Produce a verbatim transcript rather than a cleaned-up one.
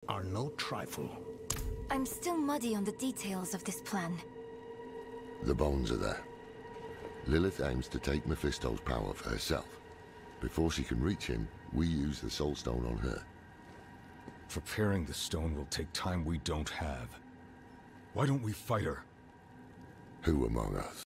are no trifle. I'm still muddy on the details of this plan. The bones are there. Lilith aims to take Mephisto's power for herself. Before she can reach him, we use the Soul Stone on her. Preparing the stone will take time we don't have. Why don't we fight her? Who among us?